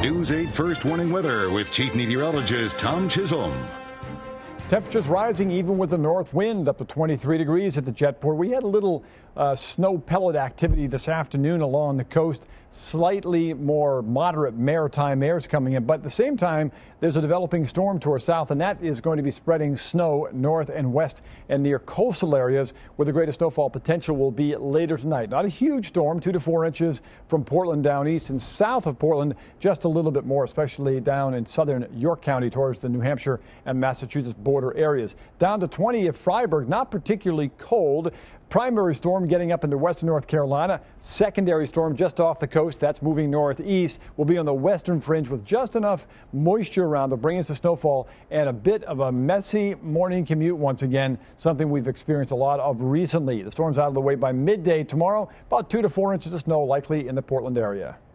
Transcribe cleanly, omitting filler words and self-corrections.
News 8 First Warning Weather with Chief Meteorologist Tom Chisholm. Temperatures rising even with the north wind up to 23 degrees at the jetport. We had a little snow pellet activity this afternoon along the coast. Slightly more moderate maritime airs coming in, but at the same time there's a developing storm to our south, and that is going to be spreading snow north and west and near coastal areas where the greatest snowfall potential will be later tonight. Not a huge storm, 2 to 4 inches from Portland down east, and south of Portland just a little bit more, especially down in southern York County towards the New Hampshire and Massachusetts border areas. Down to 20 at Freiburg, not particularly cold. Primary storm getting up into western North Carolina. Secondary storm just off the coast. That's moving northeast. Will be on the western fringe with just enough moisture around to bring us to snowfall and a bit of a messy morning commute once again, something we've experienced a lot of recently. The storm's out of the way by midday tomorrow. About 2 to 4 inches of snow likely in the Portland area.